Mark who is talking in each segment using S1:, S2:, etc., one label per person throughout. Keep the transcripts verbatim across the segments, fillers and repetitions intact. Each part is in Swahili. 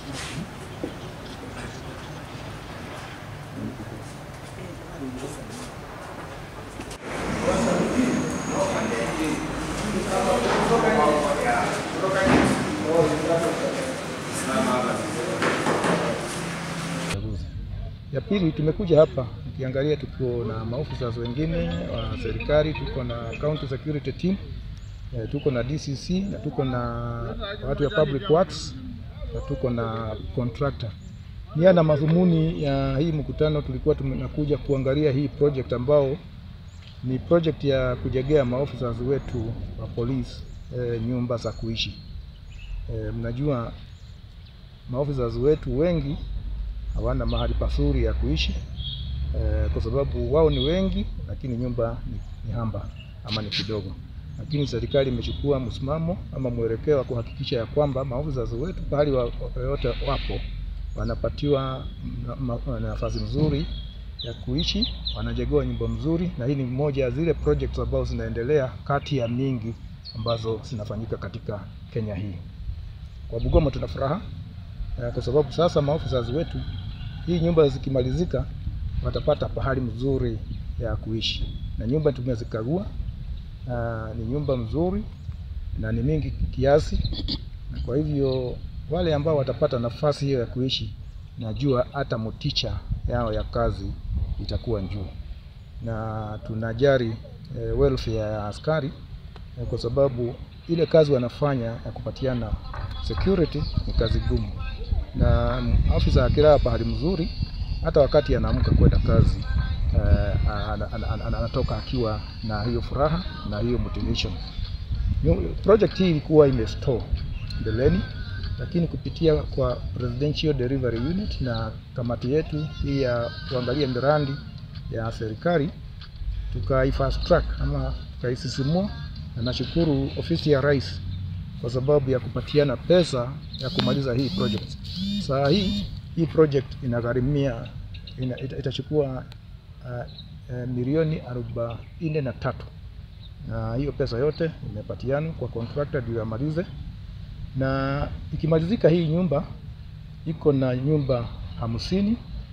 S1: Ya pili, tumekuja hapa ukiangalia tuko na maofisa wengine wa serikali, tuko na County Security Team, tuko na D C C na tuko na watu ya Public Works na tuko na contractor. Nia na madhumuni ya hii mkutano tulikuwa tunakuja kuangalia hii project ambao ni project ya kujengea maofisa wetu wa polisi e, nyumba za kuishi. E, mnajua maofisa wetu wengi hawana mahali pazuri ya kuishi e, kwa sababu wao ni wengi lakini nyumba ni, ni hamba ama ni kidogo. Lakini serikali imechukua msimamo ama mwelekeo wa kuhakikisha ya kwamba maofisa wetu pahali wote wapo wanapatiwa nafasi nzuri ya kuishi, wanajengewa nyumba nzuri, na hii ni moja ya zile projects ambazo zinaendelea kati ya mingi ambazo zinafanyika katika Kenya hii. Kwa Bungoma tuna furaha kwa sababu sasa maofisa wetu hii nyumba zikimalizika watapata pahali mzuri ya kuishi. Na nyumba tumezikagua, ni nyumba mzuri na ni mingi kiasi, na kwa hivyo wale ambao watapata nafasi hiyo ya kuishi, najua hata motisha yao ya kazi itakuwa juu. Na tunajari e, welfare ya askari e, kwa sababu ile kazi wanafanya ya kupatiana security ni kazi gumu. Na afisa akilala pahali mzuri, hata wakati anaamka kwenda kazi e, anatoka akiwa na hiyo furaha na hiyo motivation. Project hii ilikuwa imestore mbeleni, lakini kupitia kwa Presidential Delivery Unit na kamati yetu hii ya kuangalia miradi ya serikali, tukai-fast track ama tukaisisimua, na nashukuru ofisi ya Rais kwa sababu ya kupatiana pesa ya kumaliza hii project. Saa hii hii project inagharimia ina, itachukua uh, uh, milioni arobaini na tatu, na hiyo pesa yote imepatiana kwa contractor ndio amalize. Na ikimalizika hii nyumba iko na nyumba hamsini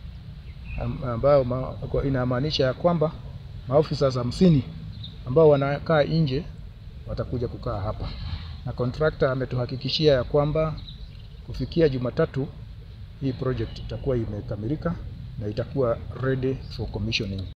S1: ambao inamaanisha ya kwamba maofisa hamsini ambao wanakaa nje watakuja kukaa hapa, na contractor ametuhakikishia ya kwamba kufikia Jumatatu hii project itakuwa imekamilika na itakuwa ready for commissioning.